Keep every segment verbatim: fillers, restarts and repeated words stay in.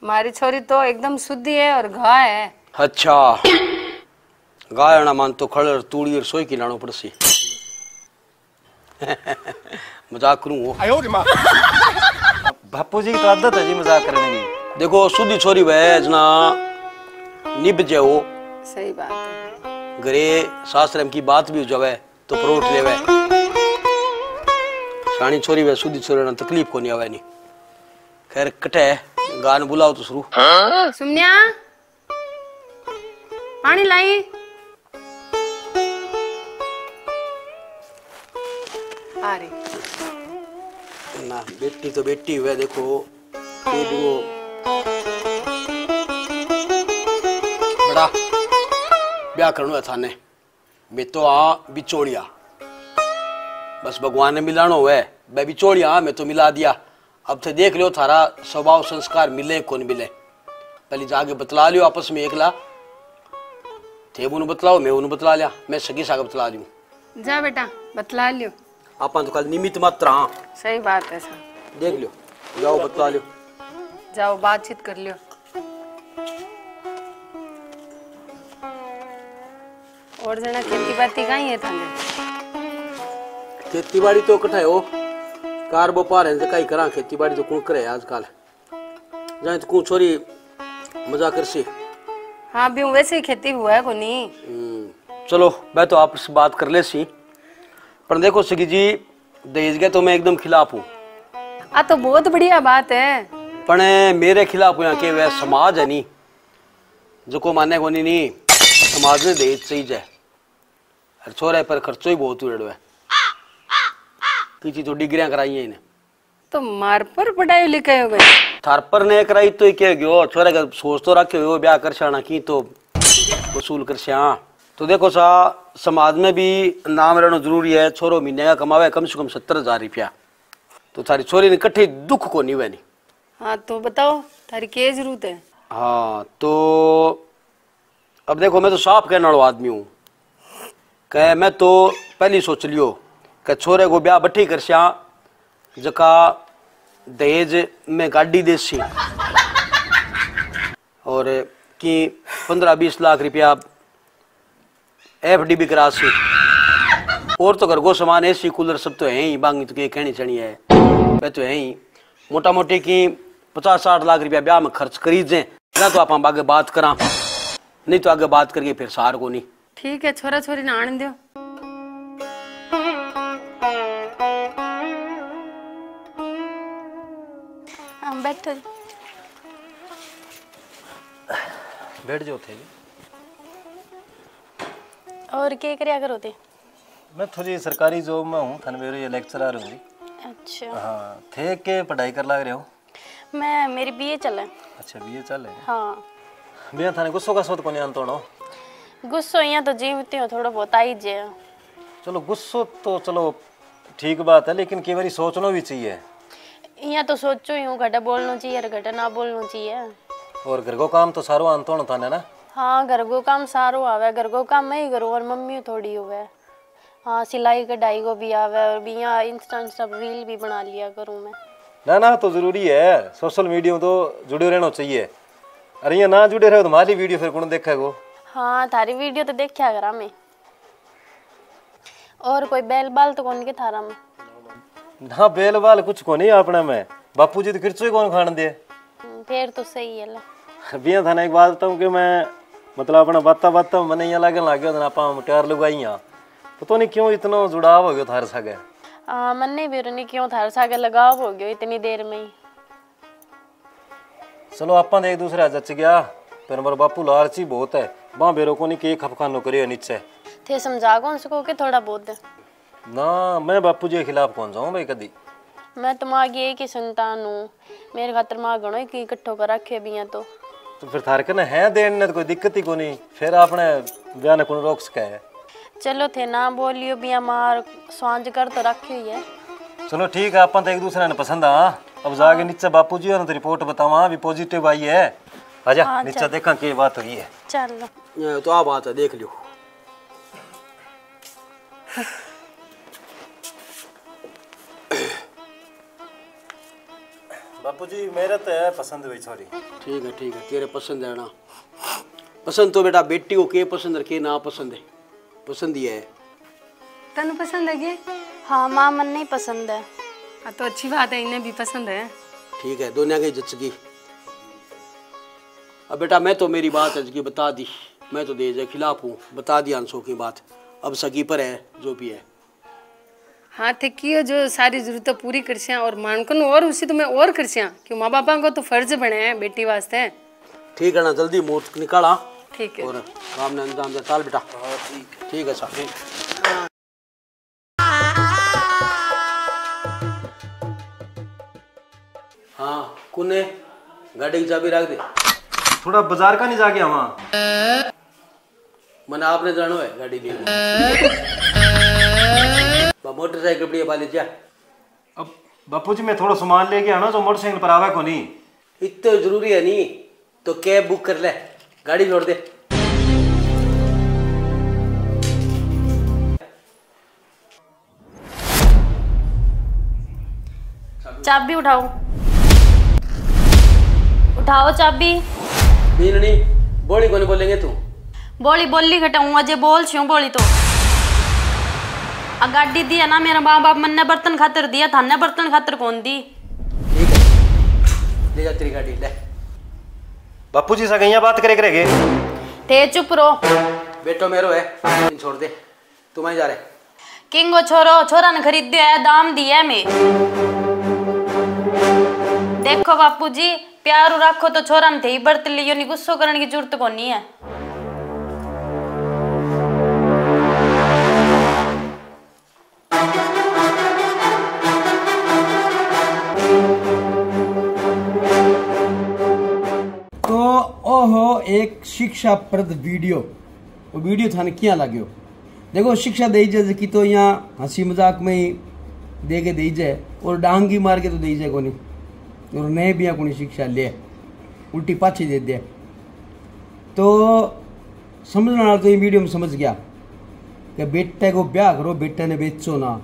हमारी छोरी तो एकदम शुद्धि है और गाय है। अच्छा गाय ना मान तो खड़ तूड़ी और सोई की लानो पड़सी। मजाक करूं वो बापू जी की तो आदत है जी मजाक करने की। देखो शुद्धि छोरी वह जना निभ जाओ। सही बात है। घरे शास्त्र की बात भी हो जावे तो परोठ लेवे। शानी छोरी वह शुद्धि छोरी ना तकलीफ को नहीं आवे नहीं। खैर कटे गान बुलाओ तो शुरू। सुमनिया पानी लाई। आ रही ना बेटी तो बेटी हुआ देखो ये भी वो बड़ा ब्याह करना है थाने मैं तो आ बिचौड़िया बस भगवान ने मिलानो हुआ है मैं बिचौड़िया मैं तो मिला दिया। अब थे देख लो थारा स्वभाव संस्कार मिले कौन मिले पहले जाके बतला लियो आपस में एकला थे उन्हें बतलाओ मैं उन्हें बतला लिया मैं सगी साग बतला लियो। जा बेटा बतला लियो। आपन तो कल निमित्त मात्र हाँ सही बात है सर। देख लियो जाओ बतला लियो जाओ बातचीत कर लियो। और जना खेती बाती कहीं है थाने। खेती बाड़ी तो कठाए हो कार बोपार है कई करा खेती बाड़ी तो कौन करे आजकल जाए तो कौन छोरी मजा कर सी। हाँ भी वैसे ही खेती हुआ है को नहीं। चलो मैं तो आपसे बात कर ले सी पर देखो सगी जी दहेज के तो मैं एकदम खिलाफ हूँ। आ तो बहुत बढ़िया बात है पर मेरे खिलाफ यहाँ के वह समाज है नी जो को माने को नहीं, नहीं समाज ने दहेज सही जाए छोरे पर खर्चो ही बहुत उड़ है किसी तो डिग्रियां कराई है इन्हें तो मार पर पढ़ाई लिखाई हो गई थार पर ने कराई तो क्या गयो छोरे का सोच तो रखे हो ब्याह कर शाना की तो वसूल कर श्या। तो देखो सा समाज में भी नाम रहना जरूरी है। छोरो महीने का कमावे कम से कम सत्तर हजार रुपया तो थारी छोरी ने कट्ठी दुख को नहीं वैनी। हाँ तो बताओ थारी क्या जरूरत है। हाँ तो अब देखो मैं तो साफ कहने वाला आदमी हूँ कह मैं तो पहली सोच लियो कि छोरे को ब्याह बट्ठी कर श्या जका दहेज में गाड़ी देसी और कि पंद्रह बीस लाख रुपया एफ डी भी करा सी और तो घर को सामान एसी कूलर सब तो है ही बांगी तो कहनी चढ़ी है वह तो है ही मोटा मोटी की पचास साठ लाख रुपया ब्याह में खर्च करी जे ना तो आप आगे बात करा नहीं तो आगे बात करके फिर सार को नहीं। ठीक है छोरा छोरी ना आने दो। हम बैठो बैठ जाओ थे और क्या करया करो थे। मैं थोड़ी सरकारी जॉब में हूँ थाने मेरे लेक्चरर हूँ। अच्छा हाँ थे के पढ़ाई कर लग रहे हो। मैं मेरी बीए चले। अच्छा बीए चल है। हाँ बिया थाने गुस्सो का सोत को नहीं आंतो नो गुस्सो यहाँ तो जीवती हो थोड़ा बहुत आई जे। चलो गुस्सो तो चलो ठीक बात है लेकिन कई बार सोचना भी चाहिए। यहाँ तो सोचो ही हूँ घटा बोलना चाहिए और घटा ना बोलना चाहिए। और घर को काम तो सारो आंतो नो थाने ना। हाँ घर को काम सारो आवे घर को काम मैं ही करूँ और मम्मी थोड़ी हुए। हाँ सिलाई कढ़ाई को भी आवे और भी यहाँ इंस्टा सब रील भी बना लिया करूँ मैं। ना ना तो जरूरी है सोशल मीडिया में तो जुड़े रहना चाहिए। अरे यहाँ ना जुड़े रहो तुम्हारी वीडियो फिर कौन देखेगो। हाँ थारी वीडियो तो देखा करा मैं। और कोई बैल बाल तो कौन के थारा में ना बेल बाल कुछ को नहीं अपने में बापू जी तो खिरचो ही कौन खान दे फिर तो सही है ला। बिया थाने एक बात बताऊँ कि मैं मतलब अपना बाता बाता मैंने यहाँ लगे लग गया आप टायर लगाई यहाँ पता नहीं क्यों इतना जुड़ाव हो गया थारे सागे। हाँ मन्ने भी नहीं क्यों थारे सागे लगाव हो गया इतनी देर में ही। चलो आप एक दूसरे जच गया फिर हमारा बापू लालची बहुत है वहाँ बेरो को नहीं कि खपखानो करिए नीचे थे समझा कौन सको के थोड़ा बहुत ना मैं बापू जी के खिलाफ कौन जाऊँ भाई कदी। मैं तो माँ एक ही संतान हूँ मेरे खातर माँ गणो की इकट्ठो कर रखे भी हैं तो तो फिर थारे कने है देन ने तो कोई दिक्कत ही को नहीं फिर आपने ब्याह ने कौन रोक सके है। चलो थे ना बोलियो बिया मार स्वांज कर तो रखी हुई है। चलो ठीक है अपन तो एक दूसरे ने पसंद आ अब जाके नीचे बापू जी ने तो रिपोर्ट बतावा भी पॉजिटिव आई है आजा हाँ, नीचे देखा क्या बात हुई है। चलो तो आ बात है देख लियो। बापूजी मेरे तो है पसंद हुई छोरी। ठीक है ठीक है, तेरे पसंद है ना। पसंद तो बेटा बेटी को के पसंद है के ना पसंद है, पसंद ही है। तनु पसंद है के? हाँ माँ मन नहीं पसंद है। हाँ तो अच्छी बात है, इन्हें भी पसंद है। ठीक है, दोनों की जचगी। अब बेटा मैं तो मेरी बात है कि बता दी, मैं तो दे खिलाफ हूँ, बता दी आंसू की बात। अब सगी पर है जो भी है। हाँ थे कि जो सारी जरूरतें पूरी कर सिया और मानकन और उसी तो मैं और कर सिया क्यों माँ बापा को तो फर्ज बने हैं बेटी वास्ते। ठीक है ना, जल्दी मुहूर्त निकाला। ठीक है। और काम ने अंजाम दे। चाल बेटा। हाँ ठीक ठीक है साहब। हाँ कुने गाड़ी की चाबी रख दे। थोड़ा बाजार का नहीं जाके वहाँ मन आपने जानो है गाड़ी लिए मोटरसाइकिल बढ़िया वाले जा। अब बापूजी मैं थोड़ा सामान लेके आना जो मोटरसाइकिल पर आवे को नहीं। इतना जरूरी है नहीं तो कैब बुक कर ले, गाड़ी छोड़ दे। चाबी उठाओ, उठाओ चाबी। नहीं नहीं बोली कौन बोलेंगे तू? बोली बोली घटाऊँ अजय बोल छू बोली तो आ गाड़ी दी है ना मेरा माँ बाप मन ने बर्तन खातर दिया था ने बर्तन खातर कौन दी। ठीक है ले जा तेरी गाड़ी ले। बापूजी से कहीं बात करे करेगे ते चुप रो। बेटो मेरो है छोड़ दे, तुम ही जा रहे। किंगो छोरो छोरा ने खरीद दिया है, दाम दिया है मैं। देखो बापूजी प्यार रखो तो छोरा ने थे बर्त लियो नहीं, गुस्सो करने की जरूरत को नहीं है। तो ओहो एक शिक्षाप्रद वीडियो, वो वीडियो थाने क्या लाग्यो? देखो शिक्षा दे जाए कि तो यहाँ हंसी मजाक में ही दे के दे जाए और डांगी मार के तो दे जाए कोनी, और नए भी कोनी शिक्षा ले उल्टी पाछी दे दे। तो समझने वाला तो ये वीडियो में समझ गया कि बेटे को ब्याह करो, बेटे ने बेचो ना।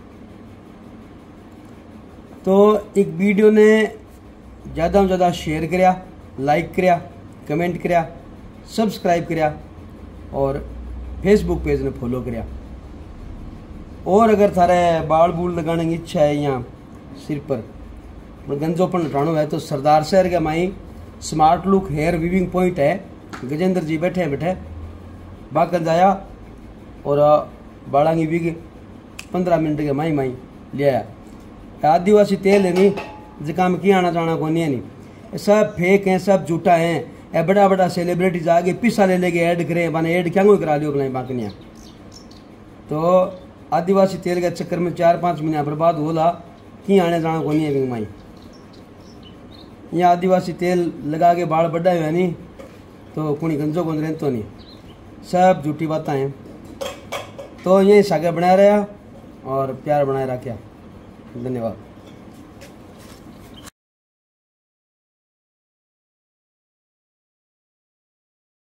तो एक वीडियो ने ज़्यादा से ज़्यादा शेयर करिया, लाइक करिया, कमेंट करिया, सब्सक्राइब करिया और फेसबुक पेज ने फॉलो करिया। और अगर थारे बाल बूल लगाने की इच्छा है यहाँ सिर पर गंजोपन हटाना है तो सरदार शहर के my smart look hair weaving point है, गजेंद्र जी बैठे बैठे बाकन जाया और बाड़ा की विग पंद्रह मिनट के माई माई ले आया। आदिवासी तेल है नहीं जिका में क्या आना जाना को नहीं है नहीं, सब फेक हैं, सब झूठा हैं। ए बड़ा बड़ा सेलिब्रिटीज आगे पिस्सा ले लेके ऐड करें, माने ऐड क्या करा लियो बनाई बाकनिया। तो आदिवासी तेल के चक्कर में चार पाँच महीना बर्बाद होला, कि आने जाना को नहीं है माई। यहाँ आदिवासी तेल लगा के बाल बढ़ा हुआ नहीं तो कुणी गंजो गुंज रहे तो नहीं, सब झूठी बातें हैं। तो यही सागे बनाया रहा और प्यार बनाए रखा। धन्यवाद।